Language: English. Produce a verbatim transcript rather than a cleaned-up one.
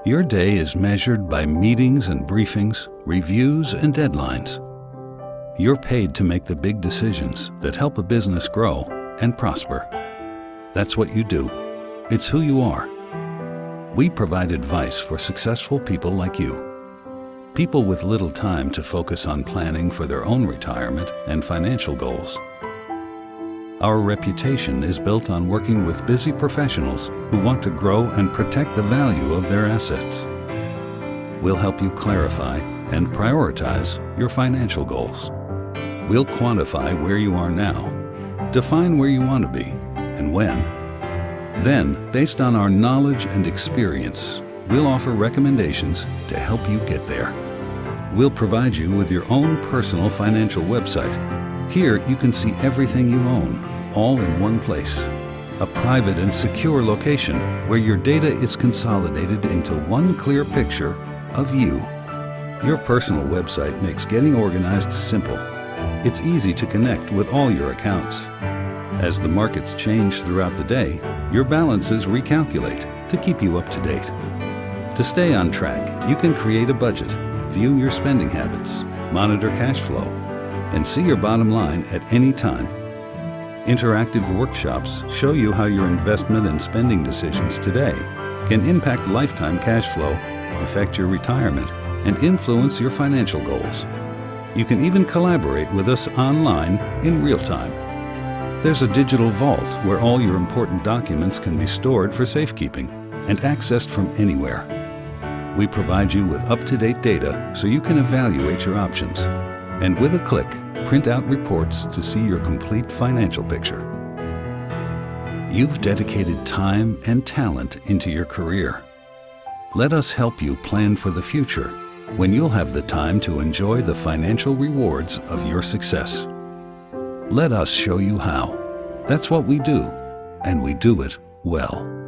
Your day is measured by meetings and briefings, reviews and deadlines. You're paid to make the big decisions that help a business grow and prosper. That's what you do. It's who you are. We provide advice for successful people like you. People with little time to focus on planning for their own retirement and financial goals. Our reputation is built on working with busy professionals who want to grow and protect the value of their assets. We'll help you clarify and prioritize your financial goals. We'll quantify where you are now, define where you want to be, and when. Then, based on our knowledge and experience, we'll offer recommendations to help you get there. We'll provide you with your own personal financial website. Here you can see everything you own, all in one place. A private and secure location where your data is consolidated into one clear picture of you. Your personal website makes getting organized simple. It's easy to connect with all your accounts. As the markets change throughout the day, your balances recalculate to keep you up to date. To stay on track, you can create a budget, view your spending habits, monitor cash flow, and see your bottom line at any time. Interactive workshops show you how your investment and spending decisions today can impact lifetime cash flow, affect your retirement, and influence your financial goals. You can even collaborate with us online in real time. There's a digital vault where all your important documents can be stored for safekeeping and accessed from anywhere. We provide you with up-to-date data so you can evaluate your options, and with a click, print out reports to see your complete financial picture. You've dedicated time and talent into your career. Let us help you plan for the future when you'll have the time to enjoy the financial rewards of your success. Let us show you how. That's what we do, and we do it well.